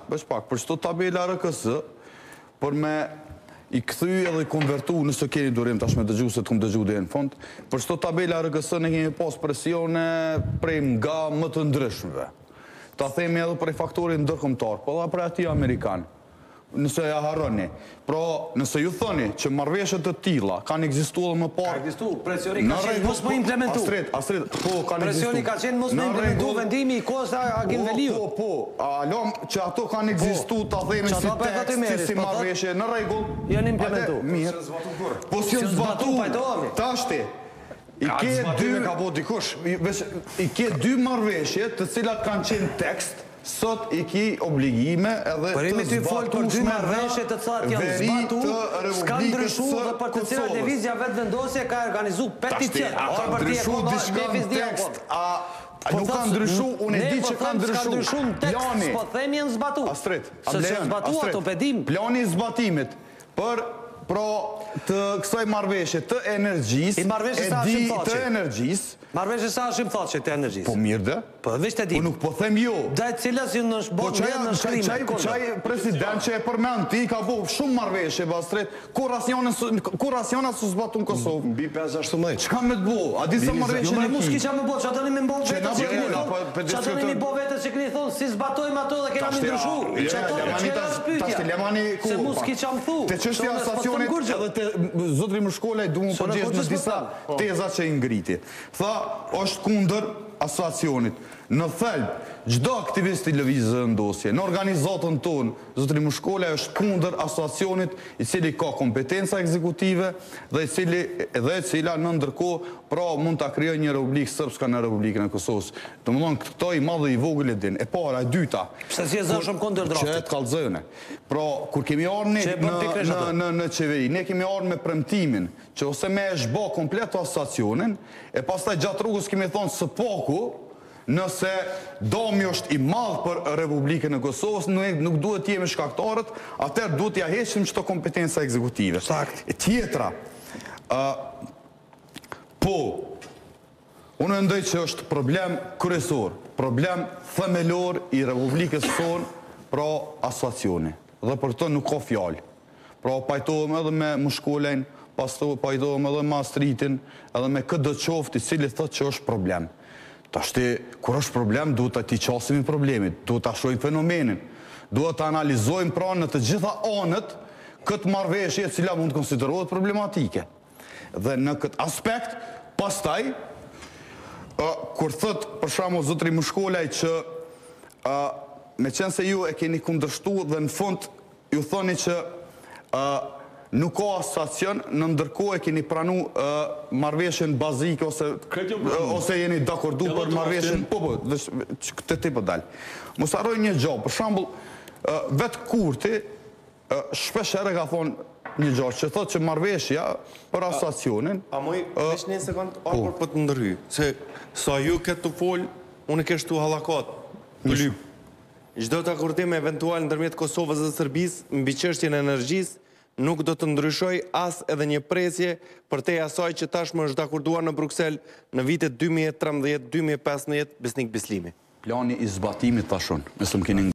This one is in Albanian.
për çdo tabela RKS, për me i kthy edhe konvertu, nëse keni durim tash me dëgju se të kum dëgju deri në fund, për çdo tabela RKS ne kemi pas presione prej nga më të ndryshmeve. Ta themi edhe për faktorin ndërkombëtar, po edhe për aty amerikan. Nëse ja harroni. Pra, nëse ju thoni që marrëveshje të tilla kanë ekzistuar më parë. Ka ekzistuar, presioni ka qenë mos më implementu. Astrid, po kanë ekzistuar. Presioni ka qenë mos më implementu vendimi i Kosta Aginveliu. Po, alom që ato kanë ekzistuar, ta themi si tekst, si marrëveshje, në rregull. Janë implementuar. Mirë. Po si janë zbatuar. Tashti. I ke dy marrëveshje të cilat kanë qenë tekst. Sot i ki obligime edhe të zbatushme të cilat janë zbatu, s'ka ndryshu dhe për të cilat Lëvizja vetë vendosje ka organizu peticion. Ka ndryshu diçka në tekst, nuk ka ndryshu, unë e di që ka ndryshu. Plani, po themi janë zbatu. Astrid, se që zbatu ato pedim. Plani i zbatimit për të kësaj marrëveshje të energjisë, marrëveshje sa është im thotë që të energjisë. Po mirë dhe? Po dhe vishtë e di. Po nuk po them jo. Dhe cilës ju në shbonë dhe në shkrime. Qaj president që e përmen ti ka bo shumë marrëveshje, Bastret, kur asjona su zbatu në Kosovë. Bi 5-6 mëjtë. Qka me të bo? A di se marrëveshje në ki? Mu s'ki qa me bo, që atoni me mbo vetës që këni thonë, që atoni me bo vetës që këni thonë, si zbatojmë ato dhe kena mi ndryshu. Që atoni që e spytja. Se mu s'ki qa më thu. Te qështja asacionit edhe te zotri më shkollaj du më përgjesh në disa teza që i ngriti. Tha, është kundër asacionit. Në thelb, gjdo aktivist i Lëvizjes së Vendosje, në organizatën tonë, zotri më shkollaj është kundër asacionit i cili ka kompetenca ekzekutive dhe i cila në ndërkohë pra mund të krijojë një republikë sërbska në Republikën e Kosovës. Të më thonë, këto i madhe i vogël e din. E para, e dyta. Pse si e zë shumë kundër draftit? Që e të kallëzojnë. Pra, kur kemi arë në qeveri, ne kemi arë me premtimin që ose me e shbo komplet asacionin, e pastaj gjatë rrugës kemi thonë së paku, nëse domi është i madhë për Republikën e Kosovës, nuk duhet jemi shkaktarët, atër duhet ja heqim qëto kompetenca ekzekutive. Tjetra, po, unë mendoj që është problem kryesor, problem themelor i Republikës sonë pra asacioni. Dhe për të nuk ka fjallë. Pra pajtohem edhe me mushkollen, pajtohem edhe me Astritin, edhe me këtë qoftë i cili thëtë që është problem. Ta shte, kur është problem, duhet të ti qasimi problemit, duhet të ashojnë fenomenin, duhet të analizojnë pra në të gjitha anët këtë marrëveshje cila mund të konsiderohet problematike. Dhe në këtë aspekt, pastaj, kur thët për shamo zotri më shkollaj që me qenë se ju e keni kundërshtu dhe në fund ju thoni që nuk ka asacion, në ndërkohë e keni pranu marrëveshjen bazike ose jeni dakordu për marrëveshjen, këtë ti për dalë. Mos harroj një gjë, për shambull, vetë Kurti, shpesh ere ka thonë një gjë, që thotë që marrëveshja për asacionin... A moj, vesh një sekund, apër për të ndërhy, se sa ju këtë të folë, unë e keshtu halakat, të lypë. Gjdo të akordim eventual në dërmjet Kosovës dhe Sërbis, mbi çështjen e energjisë, nuk do të ndryshoj as edhe një presje për te asaj që tashmë është akorduar në Bruxelles në vitet 2013-2015 Besnik Bislimi. Plani i zbatimit tashon, nëse më keni